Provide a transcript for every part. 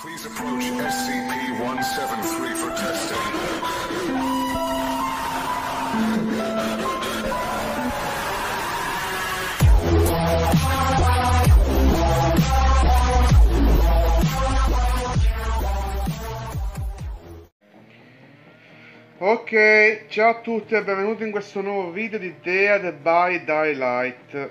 Please approach SCP-173 for testing. Ok, ciao a tutti e benvenuti in questo nuovo video di Dead by Daylight.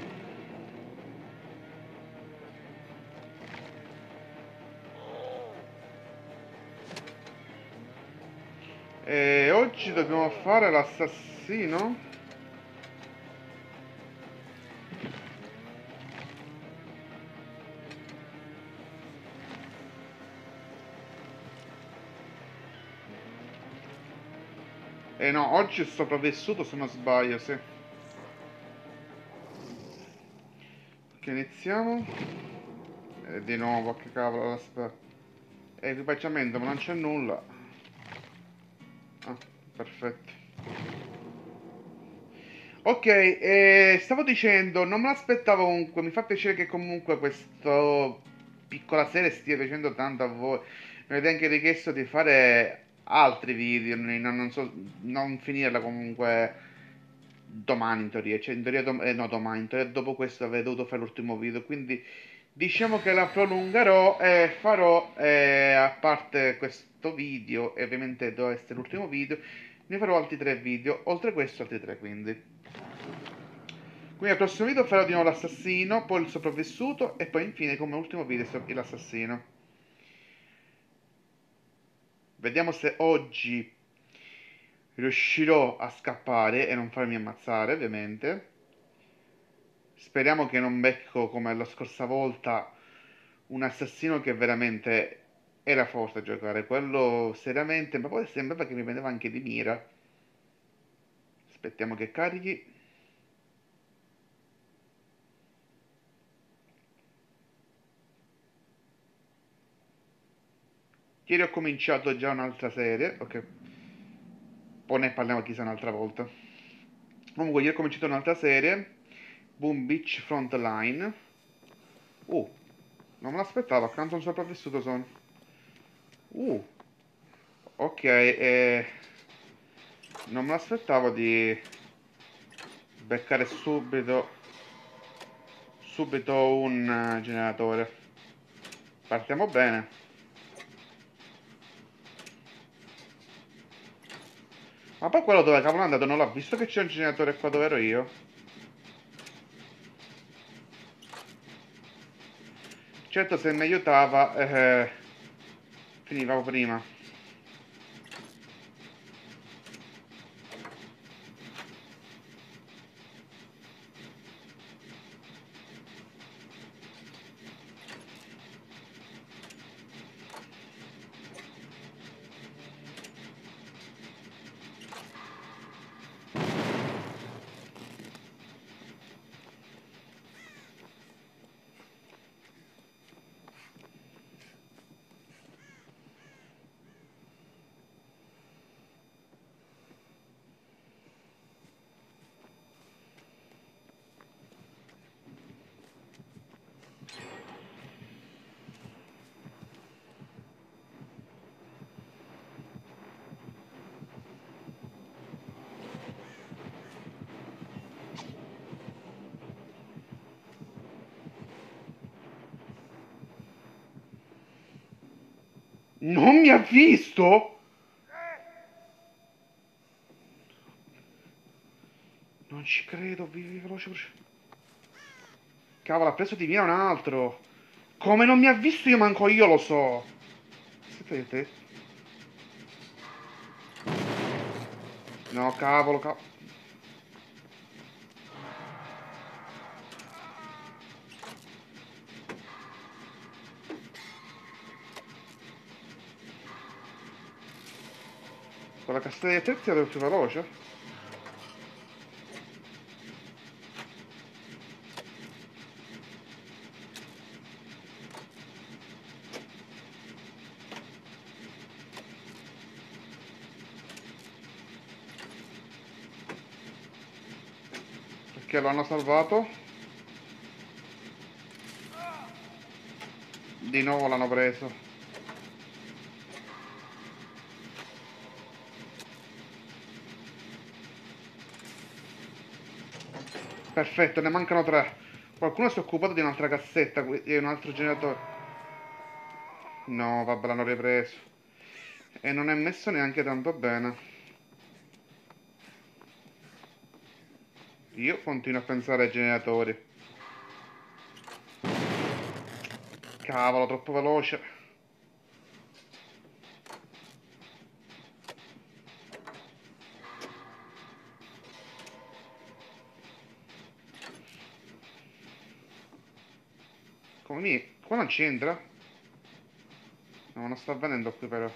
E oggi dobbiamo fare l'assassino. No, oggi è sopravvissuto se non sbaglio, sì. Ok, iniziamo. E di nuovo, che cavolo, aspetta. Equipaggiamento, ma non c'è nulla. Ah, perfetto. Ok, stavo dicendo, non me l'aspettavo comunque, mi fa piacere che comunque questa piccola serie stia piacendo tanto a voi. Mi avete anche richiesto di fare altri video, non so, non finirla comunque domani in teoria, cioè in teoria, no domani, in teoria dopo questo avrei dovuto fare l'ultimo video, quindi diciamo che la prolungherò e farò, a parte questo video, e ovviamente doveva essere l'ultimo video, ne farò altri 3 video, oltre a questo altri 3 quindi. Quindi al prossimo video farò di nuovo l'assassino, poi il sopravvissuto e poi infine come ultimo video l'assassino. Vediamo se oggi riuscirò a scappare e non farmi ammazzare, ovviamente. Speriamo che non becco come la scorsa volta un assassino che veramente era forte a giocare. Quello seriamente, ma poi sembrava che mi prendeva anche di mira. Aspettiamo che carichi. Ieri ho cominciato già un'altra serie, ok. Poi ne parliamo chissà un'altra volta. Comunque, ieri ho cominciato un'altra serie. Boom Beach Frontline. Non me l'aspettavo, accanto a un sopravvissuto sono. Ok, non me l'aspettavo di beccare subito un generatore. Partiamo bene. Ma poi quello dove cavolo è andato? Non l'ho visto che c'è un generatore qua dove ero io. Certo, se mi aiutava, finivamo prima. Non mi ha visto? Non ci credo, vivi veloce, veloce. Cavolo, ha preso di mira un altro. Come non mi ha visto io manco io lo so. Sapete? No, cavolo, cavolo. Con la cassetta di attrezzi ero più veloce. Perché lo hanno salvato. Di nuovo l'hanno preso. Perfetto, ne mancano tre. Qualcuno si è occupato di un'altra cassetta, di un altro generatore. No, vabbè, l'hanno ripreso. E non è messo neanche tanto bene. Io continuo a pensare ai generatori. Cavolo, troppo veloce. Come mi... Qua non c'entra? No, non sta avvenendo qui però.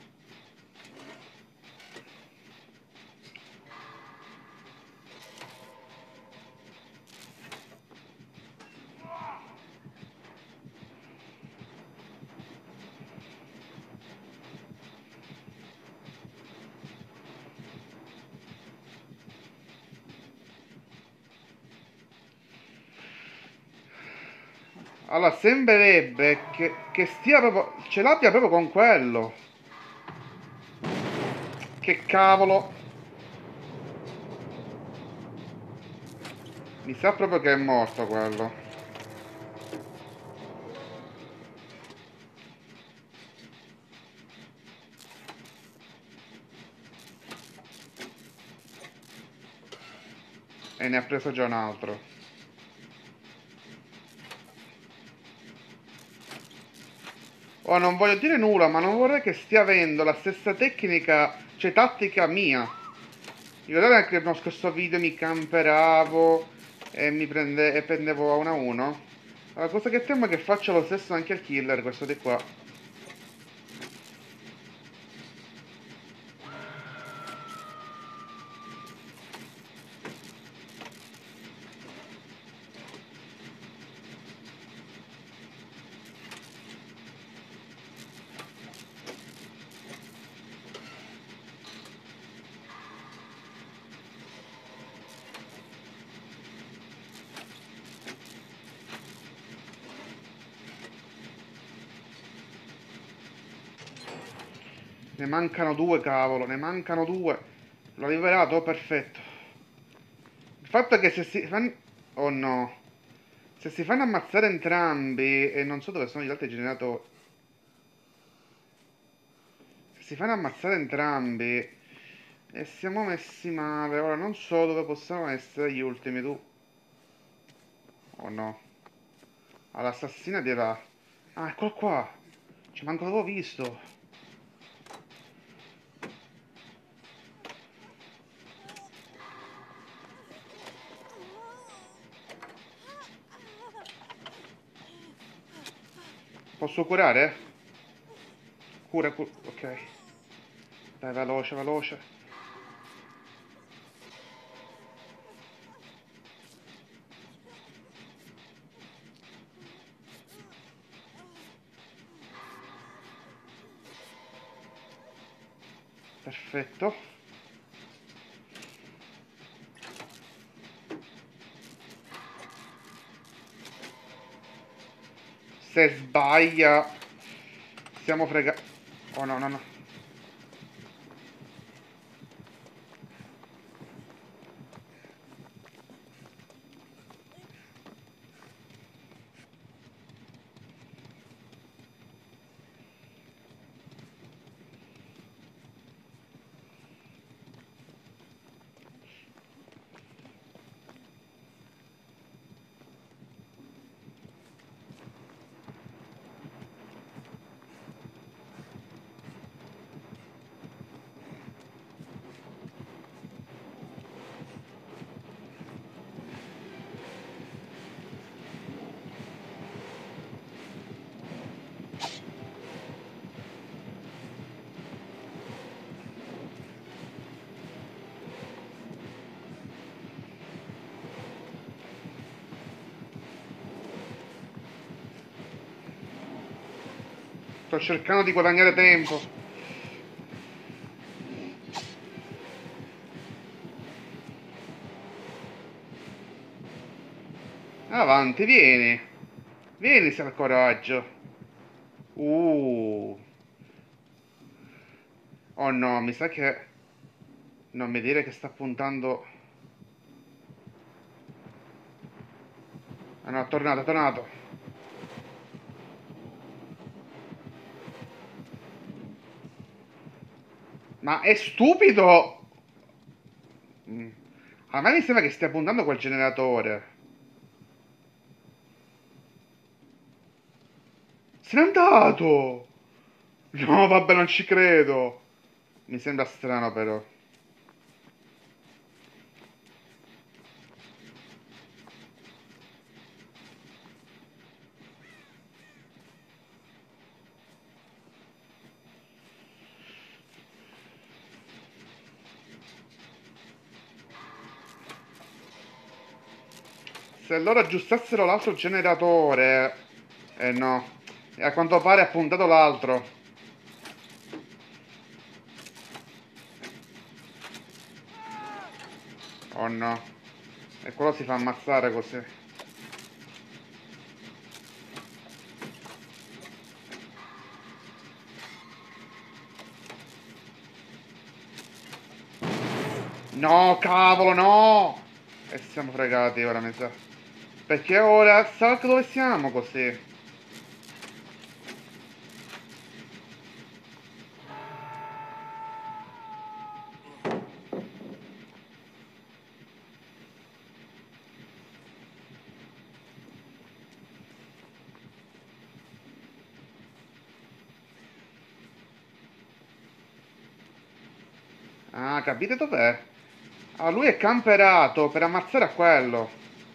Allora, sembrerebbe che stia proprio... Ce l'abbia proprio con quello. Che cavolo. Mi sa proprio che è morto quello. E ne ha preso già un altro. Oh, non voglio dire nulla, ma non vorrei che stia avendo la stessa tecnica, cioè tattica mia. Ricordate anche nello scorso video mi camperavo e e prendevo a 1 a 1? La cosa che temo è che faccia lo stesso anche al killer, questo di qua. Ne mancano due, cavolo, ne mancano due. L'ho liberato, perfetto. Il fatto è che se si fanno... Oh no. Se si fanno ammazzare entrambi, e non so dove sono gli altri generatori. Se si fanno ammazzare entrambi, e siamo messi male. Ora non so dove possono essere gli ultimi, tu. Oh no. All'assassina dirà... Ah, eccolo qua. Ci manco l'avevo visto. Posso curare? Cura, ok. Dai, veloce, veloce. Perfetto. Se sbaglia... Siamo fregati. Oh no, no, no. Sto cercando di guadagnare tempo. Avanti, vieni. Vieni se hai il coraggio. Uh. Oh no, mi sa che... Non mi dire che sta puntando... Ah no, è tornato, è tornato. Ma è stupido! Mm. A me mi sembra che stia puntando quel generatore. Se n'è andato! No, vabbè, non ci credo. Mi sembra strano però. Se loro aggiustassero l'altro generatore... Eh no. E a quanto pare ha puntato l'altro. Oh no. E quello si fa ammazzare così. No, cavolo, no! E siamo fregati ora, mi sa. Perché ora sa dove siamo così. Ah, capite dov'è? Ah, lui è camperato per ammazzare a quello.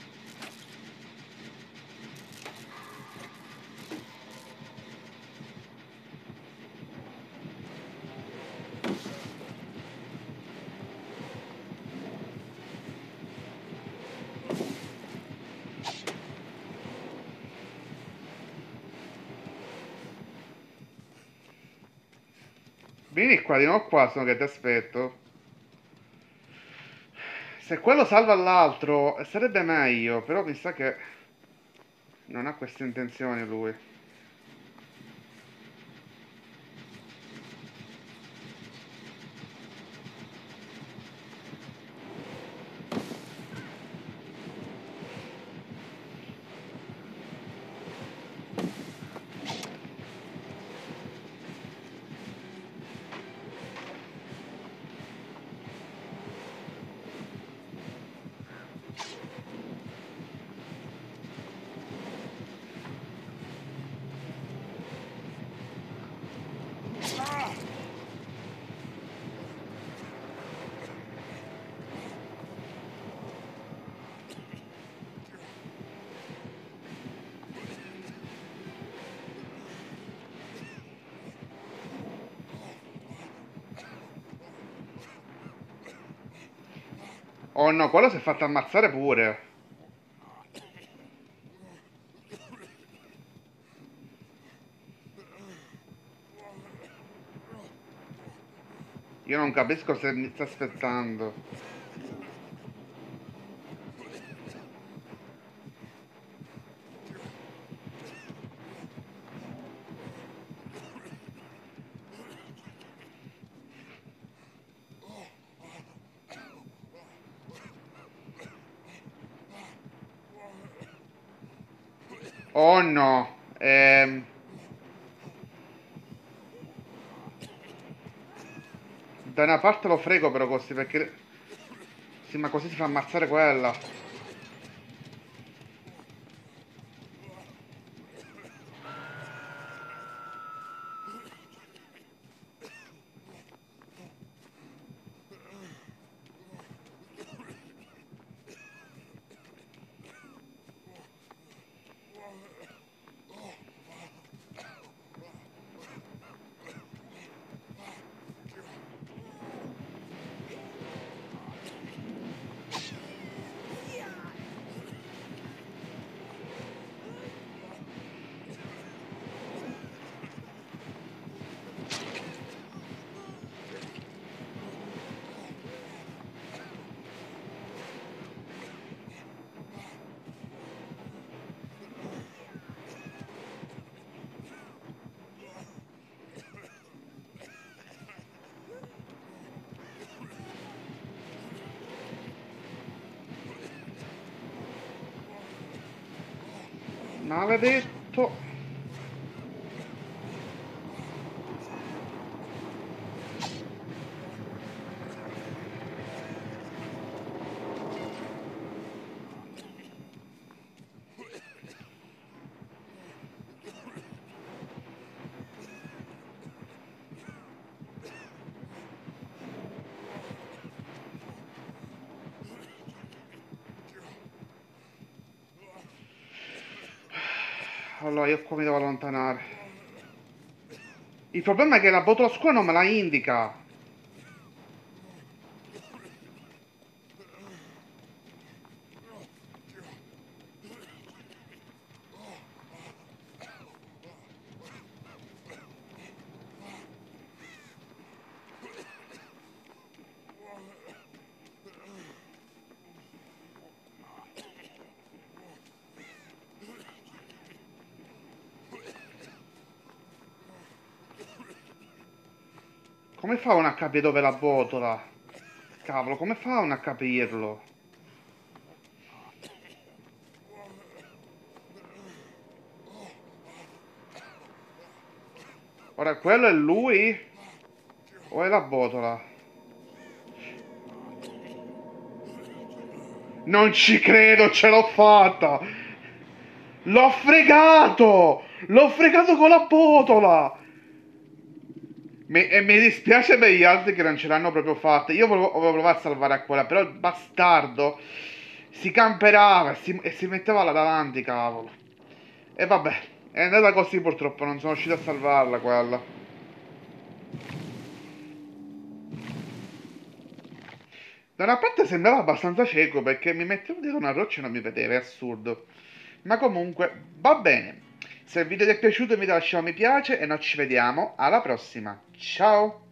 Vieni qua, di nuovo qua, sono che ti aspetto. Se quello salva l'altro, sarebbe meglio, però mi sa che non ha queste intenzioni lui. Oh no, quello si è fatto ammazzare pure. Io non capisco se mi sta aspettando. Oh no. Da una parte lo frego però così perché... Sì, ma così si fa ammazzare quella. Maledetto. Allora, io qua mi devo allontanare. Il problema è che la botola scura non me la indica. Come fa uno a capire dove è la botola? Cavolo, come fa uno a capirlo? Ora, quello è lui? O è la botola? Non ci credo, ce l'ho fatta! L'ho fregato! L'ho fregato con la botola! E mi dispiace per gli altri che non ce l'hanno proprio fatta. Io volevo provare a salvare a quella, però il bastardo si camperava e si metteva là davanti, cavolo. E vabbè, è andata così purtroppo, non sono riuscito a salvarla quella. Da una parte sembrava abbastanza cieco perché mi mettevo dietro una roccia e non mi vedeva, è assurdo. Ma comunque, va bene. Se il video ti è piaciuto vi lascio un mi piace e noi ci vediamo alla prossima. Ciao!